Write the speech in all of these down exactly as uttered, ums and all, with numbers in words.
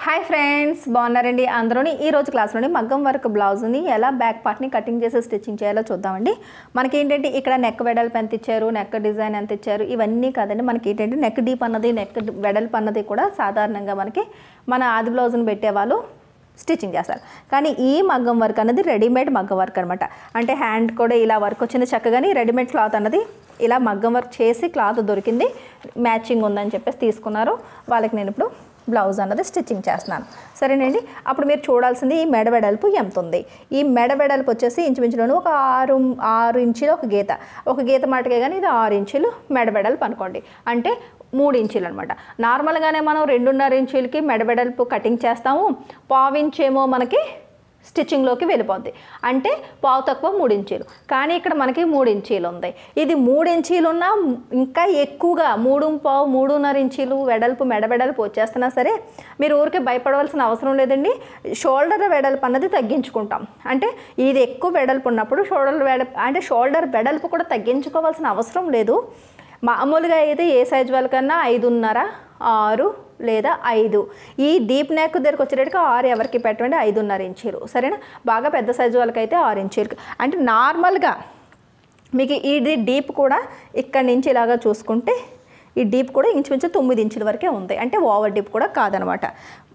Hi friends బాగున్నారండి అందరూని ఈ రోజు క్లాస్ లోని మగ్గం వర్క్ బ్లౌజ్ ని ఎలా బ్యాక్ పార్ట్ ని కటింగ్ చేసి స్టిచ్చింగ్ చేయాలో చూద్దామండి. మనకి ఏంటంటే ఇక్కడ నెక్ వెడల్పు ఎంత ఇచ్చారు, నెక్ డిజైన్ ఎంత ఇచ్చారు, ఇవన్నీ కాదండి. మనకి ఏంటంటే నెక్ డీప్ అన్నది నెక్ వెడల్పు అన్నది కూడా సాధారణంగా మనకి మన ఆది బ్లౌజ్ ని పెట్టేవాళ్ళు స్టిచ్చింగ్ చేస్తారు. కానీ ఈ మగ్గం వర్క్ అనేది రెడీమేడ్ మగ్గం వర్క్ అనమాట. అంటే హ్యాండ్ కూడా ఇలా వర్క్ వచ్చింది చక్కగాని రెడీమేడ్ క్లాత్ అన్నది ఇలా మగ్గం వర్క్ చేసి క్లాత్ దొరికింది, మ్యాచింగ్ ఉందని చెప్పేసి తీసుకున్నారు. వాళ్ళకి నేను ఇప్పుడు బ్లౌజ్ అన్నది స్టిచ్చింగ్ చేస్తున్నాను. సరేనండి, అప్పుడు మీరు చూడాల్సింది ఈ మెడ వెడల్పు ఎంత ఉంది. ఈ మెడ వెడల్పు వచ్చేసి ఇంచుమించులోను ఒక ఆరు ఆరు ఇంచులు ఒక గీత ఒక గీత మాటకే కానీ ఇది ఆరు ఇంచులు మెడ వెడల్పు అనుకోండి. అంటే మూడు ఇంచులు అనమాట. నార్మల్గానే మనం రెండున్నర ఇంచులకి మెడ వెడల్పు కటింగ్ చేస్తాము, పావించేమో మనకి స్టిచ్చింగ్లోకి వెళ్ళిపోద్ది. అంటే పావు తక్కువ మూడు ఇంచీలు, కానీ ఇక్కడ మనకి మూడు ఇంచీలు ఉంది. ఇది మూడు ఇంచీలు ఉన్నా ఇంకా ఎక్కువగా మూడు పావు మూడున్నర ఇంచీలు వెడల్పు మెడ వెడల్పు వచ్చేస్తున్నా సరే మీరు ఊరికే భయపడవలసిన అవసరం లేదండి. షోల్డర్ వెడల్పు అన్నది తగ్గించుకుంటాం. అంటే ఇది ఎక్కువ వెడల్పు ఉన్నప్పుడు షోల్డర్ వెడల్పు అంటే షోల్డర్ వెడల్పు కూడా తగ్గించుకోవాల్సిన అవసరం లేదు. మామూలుగా అయితే ఏ సైజు వాళ్ళకన్నా ఐదున్నర ఆరు లేదా ఐదు, ఈ డీప్ నెక్ దగ్గరికి వచ్చేటట్టుగా ఆరు ఎవరికి పెట్టండి ఐదున్నర ఇంచీలు. సరేనా, బాగా పెద్ద సైజు వాళ్ళకైతే ఆరు ఇంచీలు. అంటే నార్మల్గా మీకు ఇది డీప్ కూడా ఇక్కడి నుంచి ఇలాగా చూసుకుంటే ఈ డీప్ కూడా ఇంచుమించు తొమ్మిది ఇంచుల వరకే ఉంది. అంటే ఓవర్ డీప్ కూడా కాదనమాట.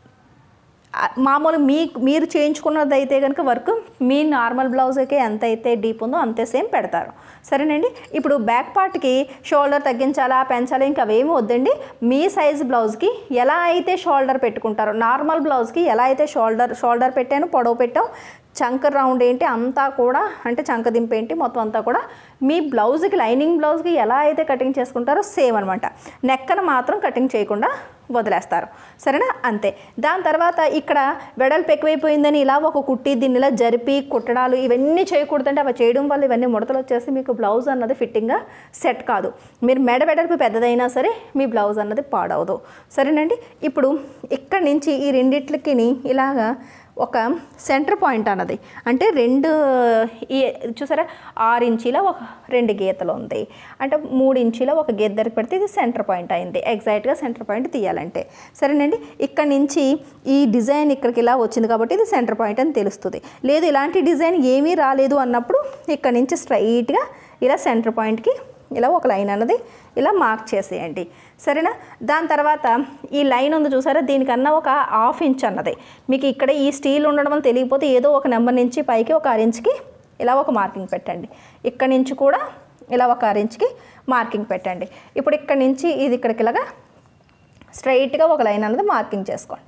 మామూలు మీ మీరు చేయించుకున్నది అయితే కనుక వర్క్ మీ నార్మల్ బ్లౌజ్కి ఎంత అయితే డీప్ ఉందో అంతే సేమ్ పెడతారు. సరేనండి, ఇప్పుడు బ్యాక్ పార్ట్కి షోల్డర్ తగ్గించాలా పెంచాలా ఇంకా అవేమి వద్దండి. మీ సైజ్ బ్లౌజ్కి ఎలా అయితే షోల్డర్ పెట్టుకుంటారో, నార్మల్ బ్లౌజ్కి ఎలా అయితే షోల్డర్ షోల్డర్ పెట్టాను పొడవు పెట్టాం, చంక రౌండ్ ఏంటి అంతా కూడా అంటే చంక దింపు ఏంటి మొత్తం అంతా కూడా మీ బ్లౌజ్కి లైనింగ్ బ్లౌజ్కి ఎలా అయితే కటింగ్ చేసుకుంటారో సేమ్ అనమాట. నెక్కను మాత్రం కటింగ్ చేయకుండా వదిలేస్తారు. సరేనా, అంతే. దాని తర్వాత ఇక్కడ వెడల్పు ఎక్కువైపోయిందని ఇలా ఒక కుట్టి దీన్ని ఇలా జరిపి కుట్టడాలు ఇవన్నీ చేయకూడదంటే అవి చేయడం వల్ల ఇవన్నీ ముడతలు వచ్చేసి మీకు బ్లౌజ్ అన్నది ఫిట్టింగ్గా సెట్ కాదు. మీరు మెడ వెడల్పు పెద్దదైనా సరే మీ బ్లౌజ్ అన్నది పాడవదు. సరేనండి, ఇప్పుడు ఇక్కడి నుంచి ఈ రెండిట్లకి ఇలాగా ఒక సెంటర్ పాయింట్ అన్నది అంటే రెండు ఈ చూసారా ఆరు ఇంచీల ఒక రెండు గీతలు ఉంది. అంటే మూడు ఇంచీల ఒక గీత దగ్గర పెడితే ఇది సెంటర్ పాయింట్ అయింది. ఎగ్జాక్ట్గా సెంటర్ పాయింట్ తీయాలంటే. సరేనండి, ఇక్కడ నుంచి ఈ డిజైన్ ఇక్కడికి ఇలా వచ్చింది కాబట్టి ఇది సెంటర్ పాయింట్ అని తెలుస్తుంది. లేదు ఇలాంటి డిజైన్ ఏమీ రాలేదు అన్నప్పుడు ఇక్కడ నుంచి స్ట్రైట్గా ఇలా సెంటర్ పాయింట్కి ఇలా ఒక లైన్ అన్నది ఇలా మార్క్ చేసేయండి. సరేనా, దాని తర్వాత ఈ లైన్ ఉంది చూసారా, దీనికన్నా ఒక హాఫ్ ఇంచ్ అన్నది మీకు ఇక్కడ ఈ స్టీల్ ఉండడం వల్ల తెలియకపోతే ఏదో ఒక నెంబర్ నుంచి పైకి ఒక ఆరు ఇంచ్కి ఇలా ఒక మార్కింగ్ పెట్టండి. ఇక్కడ నుంచి కూడా ఇలా ఒక ఆరు ఇంచ్కి మార్కింగ్ పెట్టండి. ఇప్పుడు ఇక్కడ నుంచి ఇది ఇక్కడికి ఇలాగా స్ట్రైట్గా ఒక లైన్ అన్నది మార్కింగ్ చేసుకోండి.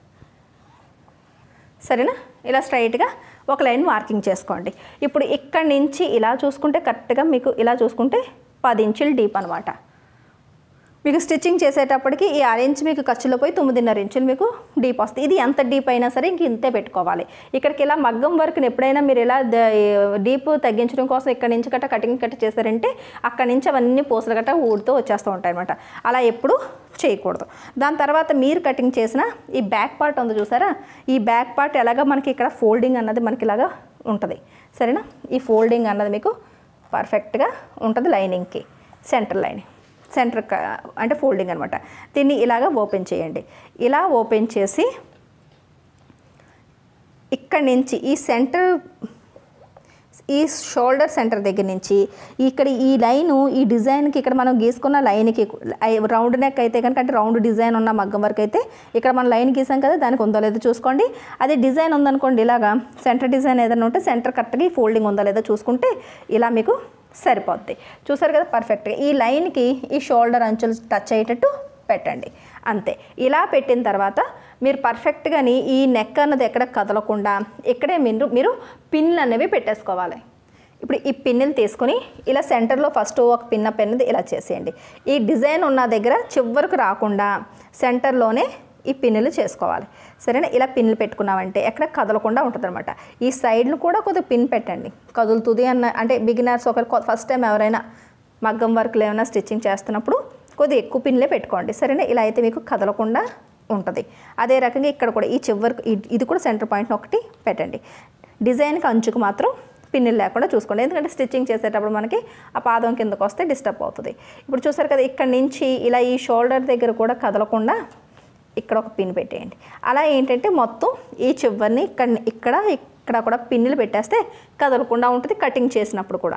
సరేనా, ఇలా స్ట్రైట్గా ఒక లైన్ మార్కింగ్ చేసుకోండి. ఇప్పుడు ఇక్కడ నుంచి ఇలా చూసుకుంటే కరెక్ట్గా మీకు ఇలా చూసుకుంటే పది ఇంచులు డీప్ అనమాట. మీకు స్టిచ్చింగ్ చేసేటప్పటికి ఈ ఆరు ఇంచ్ మీకు ఖర్చులో పోయి తొమ్మిదిన్నర ఇంచులు మీకు డీప్ వస్తుంది. ఇది ఎంత డీప్ అయినా సరే ఇంక ఇంతే పెట్టుకోవాలి. ఇక్కడికి ఇలా మగ్గం వర్క్ని ఎప్పుడైనా మీరు ఇలా డీప్ తగ్గించడం కోసం ఇక్కడ నుంచి గట్ట కటింగ్ కట్ చేశారంటే అక్కడి నుంచి అవన్నీ పూసలు గట్ట ఊడుతూ వచ్చేస్తూ ఉంటాయి అనమాట. అలా ఎప్పుడు చేయకూడదు. దాని తర్వాత మీరు కటింగ్ చేసిన ఈ బ్యాక్ పార్ట్ ఉంది చూసారా, ఈ బ్యాక్ పార్ట్ ఎలాగ మనకి ఇక్కడ ఫోల్డింగ్ అన్నది మనకి ఇలాగా ఉంటుంది. సరేనా, ఈ ఫోల్డింగ్ అన్నది మీకు పర్ఫెక్ట్గా ఉంటుంది లైనింగ్కి. సెంటర్ లైన్ సెంటర్ అంటే ఫోల్డింగ్ అనమాట. దీన్ని ఇలాగ ఓపెన్ చేయండి. ఇలా ఓపెన్ చేసి ఇక్కడి నుంచి ఈ సెంటర్ ఈ షోల్డర్ సెంటర్ దగ్గర నుంచి ఇక్కడ ఈ లైను ఈ డిజైన్కి ఇక్కడ మనం గీసుకున్న లైన్కి రౌండ్ నెక్ అయితే కనుక అంటే రౌండ్ డిజైన్ ఉన్న మగ్గం వరకు అయితే ఇక్కడ మనం లైన్ గీసాం కదా, దానికి ఉందో లేదో చూసుకోండి. అదే డిజైన్ ఉందనుకోండి ఇలాగా సెంటర్ డిజైన్ ఏదైనా ఉంటే సెంటర్ కరెక్ట్గా ఈ ఫోల్డింగ్ ఉందో లేదో చూసుకుంటే ఇలా మీకు సరిపోద్ది. చూసారు కదా పర్ఫెక్ట్గా ఈ లైన్కి ఈ షోల్డర్ అంచులు టచ్ అయ్యేటట్టు పెట్టండి. అంతే. ఇలా పెట్టిన తర్వాత మీరు పర్ఫెక్ట్గాని ఈ నెక్ అన్నది ఎక్కడ కదలకుండా ఇక్కడే మీరు మీరు పిన్లు అనేవి పెట్టేసుకోవాలి. ఇప్పుడు ఈ పిన్నులు తీసుకొని ఇలా సెంటర్లో ఫస్ట్ ఒక పిన్న పెన్నది ఇలా చేసేయండి. ఈ డిజైన్ ఉన్న దగ్గర చివరకు రాకుండా సెంటర్లోనే ఈ పిన్నులు చేసుకోవాలి. సరేనా, ఇలా పిన్నులు పెట్టుకున్నామంటే ఎక్కడ కదలకుండా ఉంటుంది అనమాట. ఈ సైడ్ను కూడా కొద్దిగా పిన్ పెట్టండి. కదులుతుంది అన్న అంటే బిగినర్స్ ఒకరు ఫస్ట్ టైం ఎవరైనా మగ్గం వర్క్లు ఏమైనా స్టిచ్చింగ్ చేస్తున్నప్పుడు కొద్దిగా ఎక్కువ పిన్లే పెట్టుకోండి. సరేనా, ఇలా అయితే మీకు కదలకుండా ఉంటుంది. అదే రకంగా ఇక్కడ కూడా ఈ చివరికి ఇది కూడా సెంటర్ పాయింట్ ఒకటి పెట్టండి. డిజైన్కి అంచుకు మాత్రం పిన్నులు లేకుండా చూసుకోండి, ఎందుకంటే స్టిచ్చింగ్ చేసేటప్పుడు మనకి ఆ పాదం కిందకు వస్తే డిస్టర్బ్ అవుతుంది. ఇప్పుడు చూసారు కదా, ఇక్కడ నుంచి ఇలా ఈ షోల్డర్ దగ్గర కూడా కదలకుండా ఇక్కడ ఒక పిన్ పెట్టేయండి. అలా ఏంటంటే మొత్తం ఈ చివరిని ఇక్కడ ఇక్కడ ఇక్కడ కూడా పిన్నులు పెట్టేస్తే కదలకుండా ఉంటుంది కటింగ్ చేసినప్పుడు కూడా.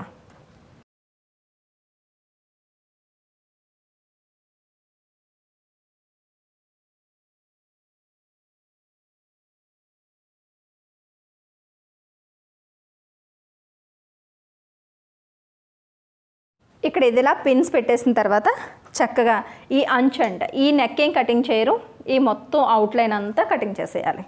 ఇక్కడ ఇదిలా పిన్స్ పెట్టేసిన తర్వాత చక్కగా ఈ అంచు అంట ఈ నెక్ ఏం కటింగ్ చేయరు, ఈ మొత్తం అవుట్లైన్ అంతా కటింగ్ చేసేయాలి.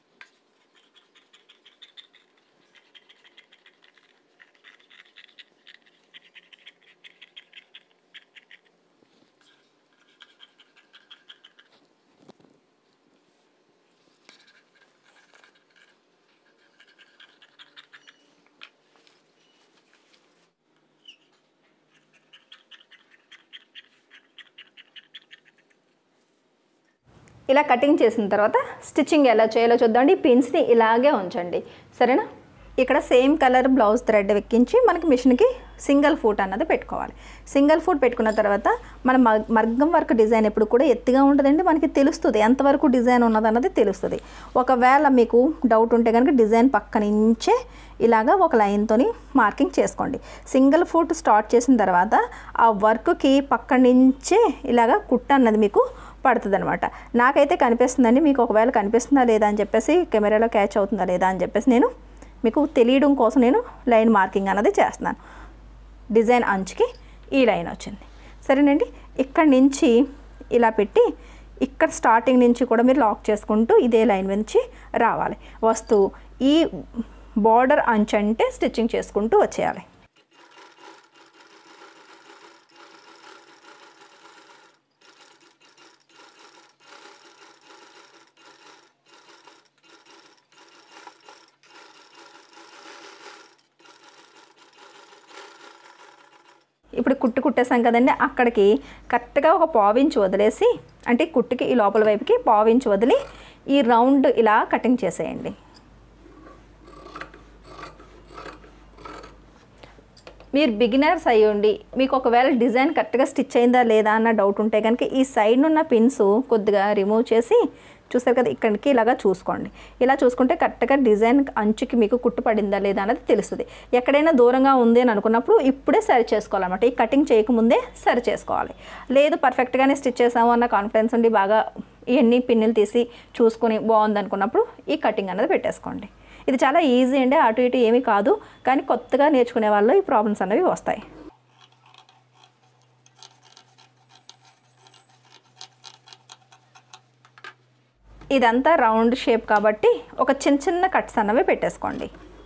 ఇలా కటింగ్ చేసిన తర్వాత స్టిచ్చింగ్ ఎలా చేయాలో చూద్దామండి. పిన్స్ని ఇలాగే ఉంచండి, సరేనా. ఇక్కడ సేమ్ కలర్ బ్లౌజ్ థ్రెడ్ ఎక్కించి మనకి మిషన్కి సింగిల్ ఫూట్ అన్నది పెట్టుకోవాలి. సింగిల్ ఫూట్ పెట్టుకున్న తర్వాత మన మగ్గం వర్క్ డిజైన్ ఎప్పుడు కూడా ఎత్తుగా ఉంటుందండి, మనకి తెలుస్తుంది ఎంతవరకు డిజైన్ ఉన్నది అన్నది తెలుస్తుంది. ఒకవేళ మీకు డౌట్ ఉంటే కనుక డిజైన్ పక్క నుంచే ఇలాగా ఒక లైన్తో మార్కింగ్ చేసుకోండి. సింగిల్ ఫూట్ స్టార్ట్ చేసిన తర్వాత ఆ వర్క్కి పక్క నుంచే ఇలాగా కుట్ట అన్నది మీకు పడుతుంది అనమాట. నాకైతే కనిపిస్తుందండి, మీకు ఒకవేళ కనిపిస్తుందా లేదా అని చెప్పేసి కెమెరాలో క్యాచ్ అవుతుందా లేదా అని చెప్పేసి నేను మీకు తెలియడం కోసం నేను లైన్ మార్కింగ్ అన్నది చేస్తున్నాను. డిజైన్ అంచుకి ఈ లైన్ వచ్చింది, సరేనండి. ఇక్కడ నుంచి ఇలా పెట్టి ఇక్కడ స్టార్టింగ్ నుంచి కూడా మీరు లాక్ చేసుకుంటూ ఇదే లైన్ నుంచి రావాలి. వస్తూ ఈ బార్డర్ అంచు అంటే స్టిచ్చింగ్ చేసుకుంటూ వచ్చేయాలి. ఇప్పుడు కుట్టు కుట్టేసాం కదండి, అక్కడికి కరెక్ట్గా ఒక పావించి వదిలేసి అంటే కుట్టుకి ఈ లోపల వైపుకి పావించి వదిలి ఈ రౌండ్ ఇలా కటింగ్ చేసేయండి. మీరు బిగినర్స్ అయ్యండి, మీకు ఒకవేళ డిజైన్ కరెక్ట్గా స్టిచ్ అయిందా లేదా అన్న డౌట్ ఉంటే కనుక ఈ సైడ్ ఉన్న పిన్స్ కొద్దిగా రిమూవ్ చేసి చూస్తారు కదా ఇక్కడికి ఇలాగా చూసుకోండి. ఇలా చూసుకుంటే కరెక్ట్గా డిజైన్ అంచుకి మీకు కుట్టు పడిందా లేదా అనేది తెలుస్తుంది. ఎక్కడైనా దూరంగా ఉంది అని అనుకున్నప్పుడు ఇప్పుడే సరి చేసుకోవాలన్నమాట. ఈ కటింగ్ చేయకముందే సరి చేసుకోవాలి. లేదు పర్ఫెక్ట్గానే స్టిచ్ చేసాము అన్న కాన్ఫిడెన్స్ ఉండి బాగా ఇవన్నీ పిన్నులు తీసి చూసుకొని బాగుంది అనుకున్నప్పుడు ఈ కటింగ్ అనేది పెట్టేసుకోండి. ఇది చాలా ఈజీ అండి, అటు ఇటు ఏమీ కాదు. కానీ కొత్తగా నేర్చుకునే వాళ్ళు ఈ ప్రాబ్లమ్స్ అనేవి వస్తాయి. ఇదంతా రౌండ్ షేప్ కాబట్టి ఒక చిన్న చిన్న కట్స్ అన్నవి పెట్టేసుకోండి.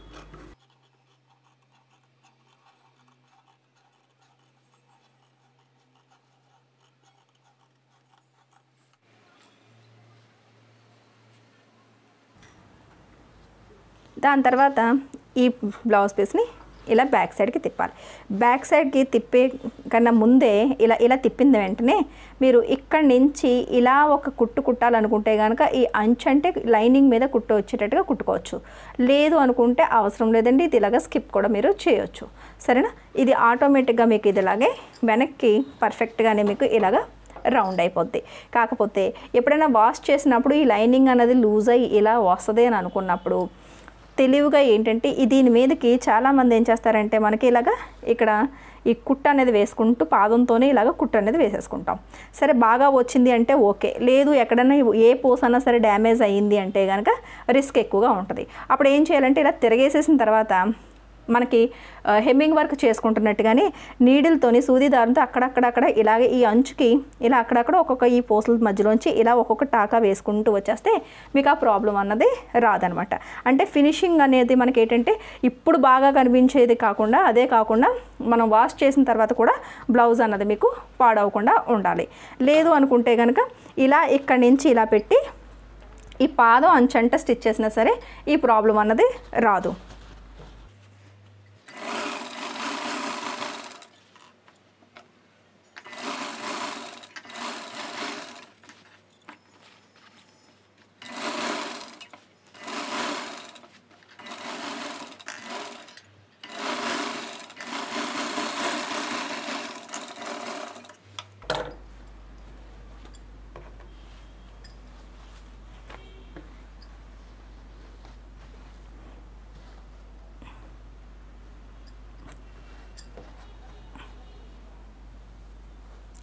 దాని తర్వాత ఈ బ్లౌజ్ పీస్ని ఇలా బ్యాక్ సైడ్కి తిప్పాలి. బ్యాక్ సైడ్కి తిప్పే కన్నా ముందే ఇలా ఇలా తిప్పిన వెంటనే మీరు ఇక్కడి నుంచి ఇలా ఒక కుట్టు కుట్టాలనుకుంటే కనుక ఈ అంచు అంటే లైనింగ్ మీద కుట్టు వచ్చేటట్టుగా కుట్టుకోవచ్చు. లేదు అనుకుంటే అవసరం లేదండి, ఇది ఇలాగ స్కిప్ కూడా మీరు చేయొచ్చు, సరేనా. ఇది ఆటోమేటిక్గా మీకు ఇది ఇలాగే వెనక్కి పర్ఫెక్ట్గానే మీకు ఇలాగ రౌండ్ అయిపోద్ది. కాకపోతే ఎప్పుడైనా వాష్ చేసినప్పుడు ఈ లైనింగ్ అనేది లూజ్ అయ్యి ఇలా వస్తుంది అని అనుకున్నప్పుడు తెలివిగా ఏంటంటే దీని మీదకి చాలామంది ఏం చేస్తారంటే మనకి ఇలాగా ఇక్కడ ఈ కుట్ట అనేది వేసుకుంటూ పాదంతోనే ఇలాగ కుట్ట అనేది వేసేసుకుంటాం. సరే బాగా వచ్చింది అంటే ఓకే, లేదు ఎక్కడైనా ఏ పోస్ అన్నా సరే డ్యామేజ్ అయ్యింది అంటే కనుక రిస్క్ ఎక్కువగా ఉంటుంది. అప్పుడు ఏం చేయాలంటే ఇలా తిరగేసేసిన తర్వాత మనకి హెమ్మింగ్ వర్క్ చేసుకుంటున్నట్టుగానే నీడిల్తోని సూది దారంతో అక్కడక్కడక్కడ ఇలాగే ఈ అంచుకి ఇలా అక్కడక్కడ ఒక్కొక్క ఈ పోసుల మధ్యలోంచి ఇలా ఒక్కొక్క టాకా వేసుకుంటూ వచ్చేస్తే మీకు ఆ ప్రాబ్లం అన్నది రాదనమాట. అంటే ఫినిషింగ్ అనేది మనకి ఏంటంటే ఇప్పుడు బాగా కనిపించేది కాకుండా అదే కాకుండా మనం వాష్ చేసిన తర్వాత కూడా బ్లౌజ్ అన్నది మీకు పాడవకుండా ఉండాలి. లేదు అనుకుంటే కనుక ఇలా ఇక్కడి నుంచి ఇలా పెట్టి ఈ పాదం అంచంట స్టిచ్ చేసినా సరే ఈ ప్రాబ్లం అన్నది రాదు.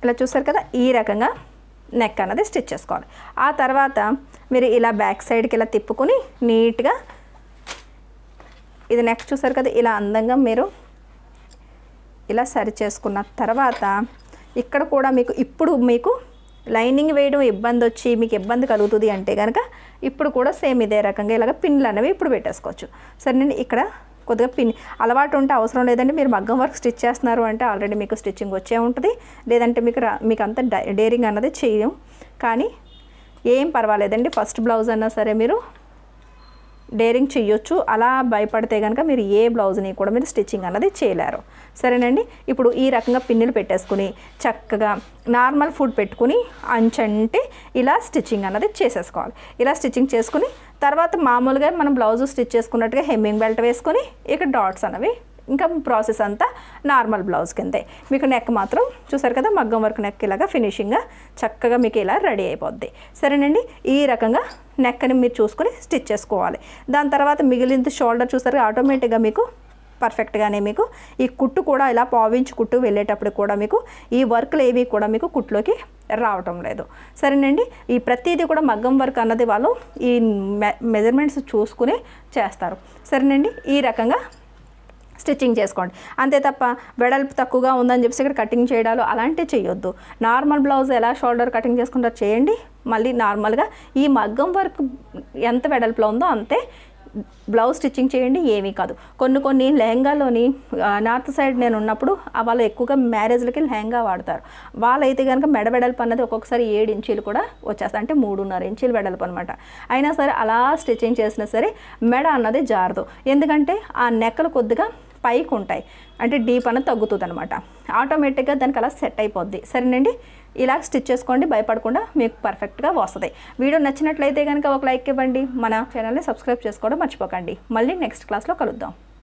ఇలా చూసారు కదా, ఈ రకంగా నెక్ అన్నది స్టిచ్ చేసుకోవాలి. ఆ తర్వాత మీరు ఇలా బ్యాక్ సైడ్కి ఇలా తిప్పుకొని నీట్గా ఇది నెక్ చూసారు కదా, ఇలా అందంగా మీరు ఇలా సరి చేసుకున్న తర్వాత ఇక్కడ కూడా మీకు ఇప్పుడు మీకు లైనింగ్ వేయడం ఇబ్బంది వచ్చి మీకు ఇబ్బంది కలుగుతుంది అంటే కనుక ఇప్పుడు కూడా సేమ్ ఇదే రకంగా ఇలాగ పిన్లు అనేవి ఇప్పుడు పెట్టేసుకోవచ్చు. సరేనండి, ఇక్కడ కొద్దిగా పిన్ అలవాటు ఉంటే అవసరం లేదండి. మీరు మగ్గం వర్క్ స్టిచ్ చేస్తున్నారు అంటే ఆల్రెడీ మీకు స్టిచ్చింగ్ వచ్చే ఉంటుంది, లేదంటే మీకు రా మీకు అంత డేరింగ్ అన్నది చేయం. కానీ ఏం పర్వాలేదండి, ఫస్ట్ బ్లౌజ్ అన్నా సరే మీరు డేరింగ్ చేయొచ్చు. అలా భయపడితే కనుక మీరు ఏ బ్లౌజ్ని కూడా మీరు స్టిచ్చింగ్ అన్నది చేయలేరు. సరేనండి, ఇప్పుడు ఈ రకంగా పిన్నులు పెట్టేసుకుని చక్కగా నార్మల్ ఫుడ్ పెట్టుకుని అంచంటే ఇలా స్టిచ్చింగ్ అన్నది చేసేసుకోవాలి. ఇలా స్టిచ్చింగ్ చేసుకుని తర్వాత మామూలుగా మనం బ్లౌజ్ స్టిచ్ చేసుకున్నట్టుగా హెమ్మింగ్ బెల్ట్ వేసుకొని ఇక డాట్స్ అనేవి ఇంకా ప్రాసెస్ అంతా నార్మల్ బ్లౌజ్ కిందే. మీకు నెక్ మాత్రం చూసారు కదా, మగ్గం వర్క్ నెక్ ఇలాగా ఫినిషింగ్గా చక్కగా మీకు ఇలా రెడీ అయిపోద్ది. సరేనండి, ఈ రకంగా నెక్ని మీరు చూసుకొని స్టిచ్ చేసుకోవాలి. దాని తర్వాత మిగిలిన షోల్డర్ చూసారు, ఆటోమేటిక్గా మీకు పర్ఫెక్ట్గానే మీకు ఈ కుట్టు కూడా ఇలా పావించి కుట్టు వెళ్ళేటప్పుడు కూడా మీకు ఈ వర్క్లు ఏవి కూడా మీకు కుట్టులోకి రావటం లేదు. సరేనండి, ఈ ప్రతిదీ కూడా మగ్గం వర్క్ అన్నది వాళ్ళు ఈ మెజర్మెంట్స్ చూసుకుని చేస్తారు. సరేనండి, ఈ రకంగా స్టిచ్చింగ్ చేసుకోండి. అంతే తప్ప వెడల్పు తక్కువగా ఉందని చెప్పేసి ఇక్కడ కటింగ్ చేయడాలు అలాంటివి చేయొద్దు. నార్మల్ బ్లౌజ్ ఎలా షోల్డర్ కటింగ్ చేసుకుంటారో చేయండి. మళ్ళీ నార్మల్గా ఈ మగ్గం వర్క్ ఎంత వెడల్పులో ఉందో అంతే బ్లౌజ్ స్టిచ్చింగ్ చేయండి, ఏమీ కాదు. కొన్ని కొన్ని లెహంగాలోని నార్త్ సైడ్ నేను ఉన్నప్పుడు వాళ్ళు ఎక్కువగా మ్యారేజ్లకి లెహంగా వాడతారు. వాళ్ళైతే కనుక మెడ వెడల్పు అన్నది ఒక్కొక్కసారి ఏడు ఇంచీలు కూడా వచ్చేస్తాయి, అంటే మూడున్నర ఇంచీలు వెడల్పు అనమాట. అయినా సరే అలా స్టిచ్చింగ్ చేసినా సరే మెడ అన్నది జారదు, ఎందుకంటే ఆ నెక్కలు కొద్దిగా పైకి ఉంటాయి, అంటే డీప్ అన్నది తగ్గుతుంది అనమాట. ఆటోమేటిక్గా దానికి అలా సెట్ అయిపోద్ది. సరేనండి, ఇలా స్టిచ్ చేసుకోండి, భయపడకుండా మీకు పర్ఫెక్ట్గా వస్తుంది. వీడియో నచ్చినట్లయితే కనుక ఒక లైక్ ఇవ్వండి, మన ఛానల్ని సబ్స్క్రైబ్ చేసుకోవడం మర్చిపోకండి. మళ్ళీ నెక్స్ట్ క్లాస్లో కలుద్దాం.